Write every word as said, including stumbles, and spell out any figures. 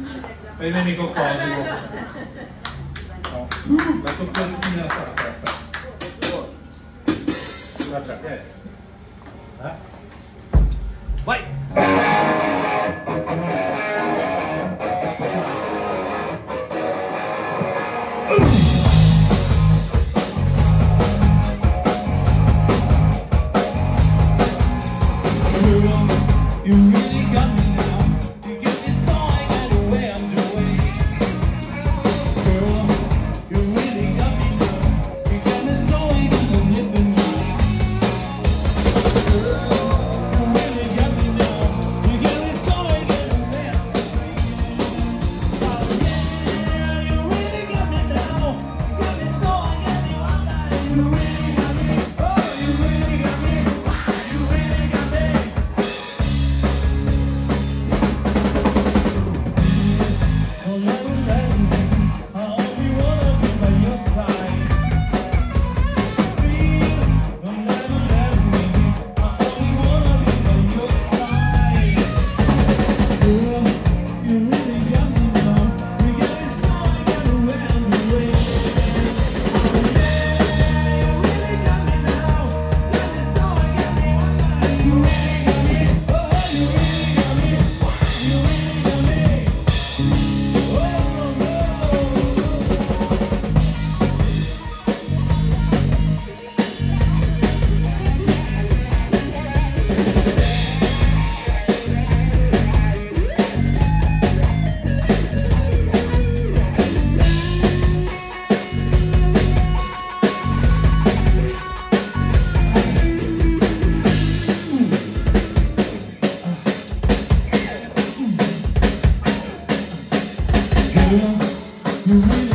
E il nemico cosico. No. La cozzettina sta aperta. Guarda, eh. Eh? Vai! You really got me now. You get me so I got away on the way. Girl, you really got me now. You got me so I got to live in you. Girl, you really got me now. You get me so I got away on the way. Oh yeah, you really got me now. You got me so I got you all night. You really got me. Oh, you really got me. You really got me. You